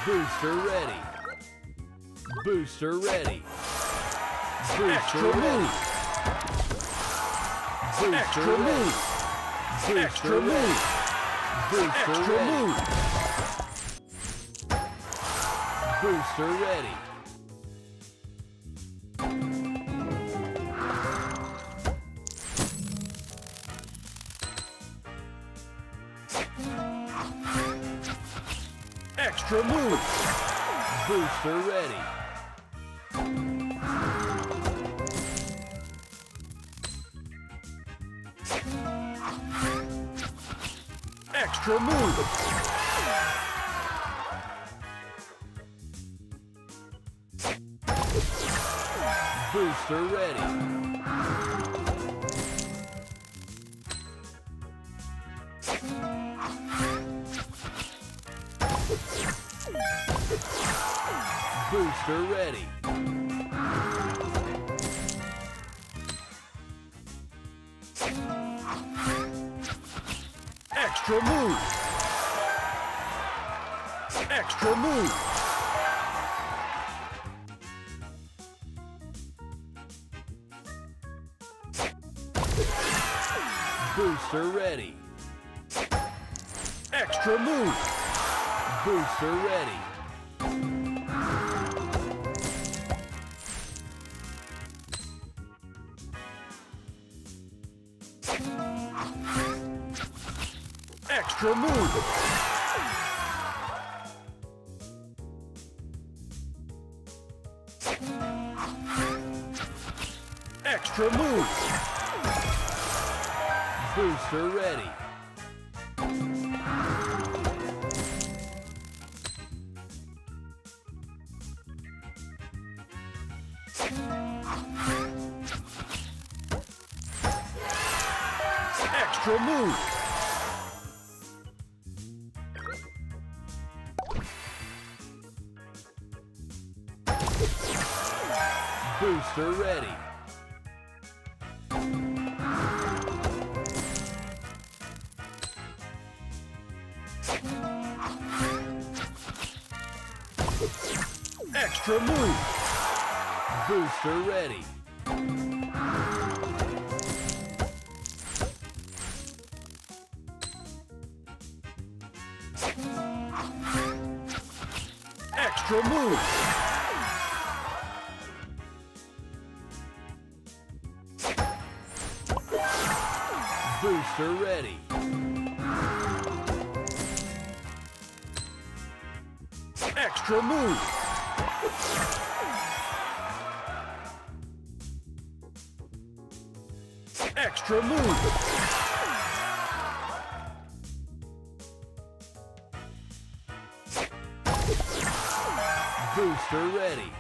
Booster ready. Booster ready. Booster Extra ready. move. Booster Extra ready. move. Booster Extra ready. move. Booster Extra ready. move. Booster ready. Extra move. Booster ready. Extra move. Booster ready. Booster ready. Extra move. Extra move. Booster ready. Extra move. Booster ready. Extra move. Extra move. Booster ready. Extra move. Booster ready. Extra move. Booster ready. Extra move. Booster ready. Extra move. Extra move. Booster ready.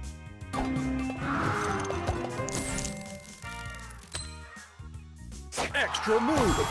Extra move.